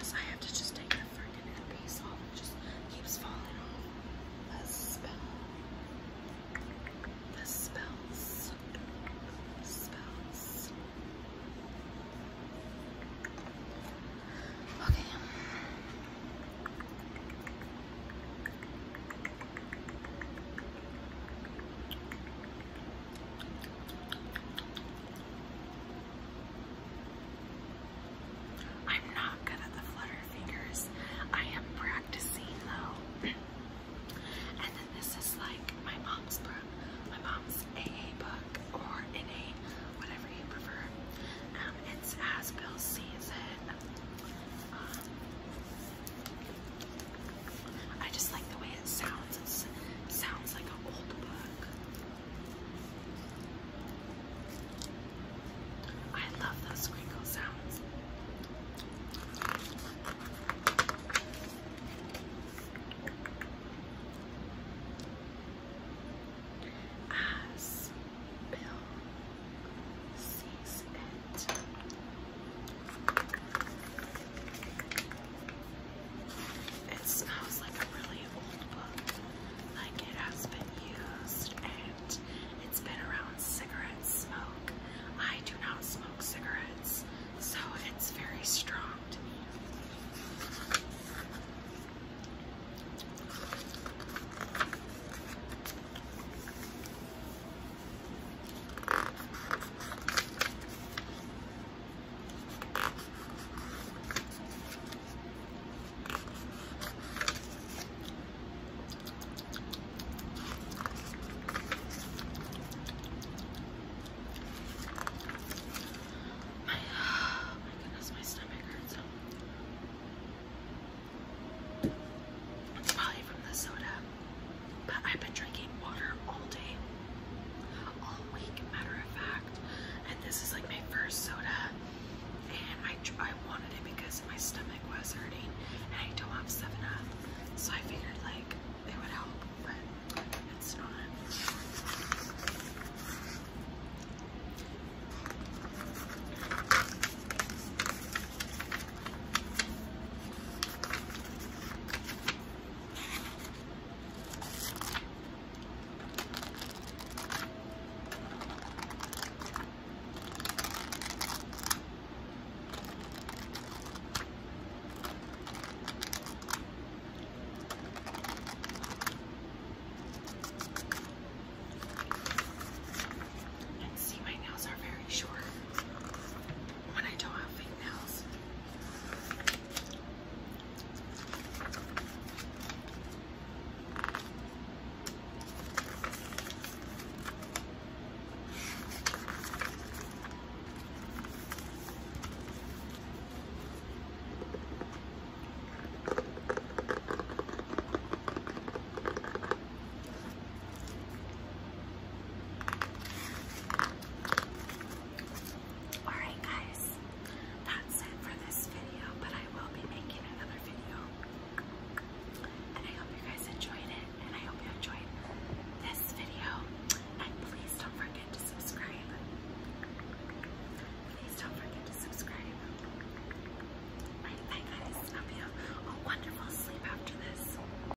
Because I have to just take the freaking earpiece off. It just keeps falling off. The spell. The spells. Spells. Okay. I'm not good at the flutter fingers. I am practicing though. And then this is like my mom's AA book or NA, whatever you prefer. It's As Bill Sees It. I just like the way it sounds. It sounds like an old book. I love those crinkle sounds. As Bill Sees It. It smells like a really old book, like it has been used and it's been around cigarette smoke. I do not smoke cigarettes, so it's very strong to me. Oh my goodness, my stomach hurts. It's probably from the soda, but I've been drinking water all day, all week, matter of fact, and this is like my first soda, and I wanted it because my stomach was hurting, and I don't have 7-Up, so I figured like it would help, but it's not.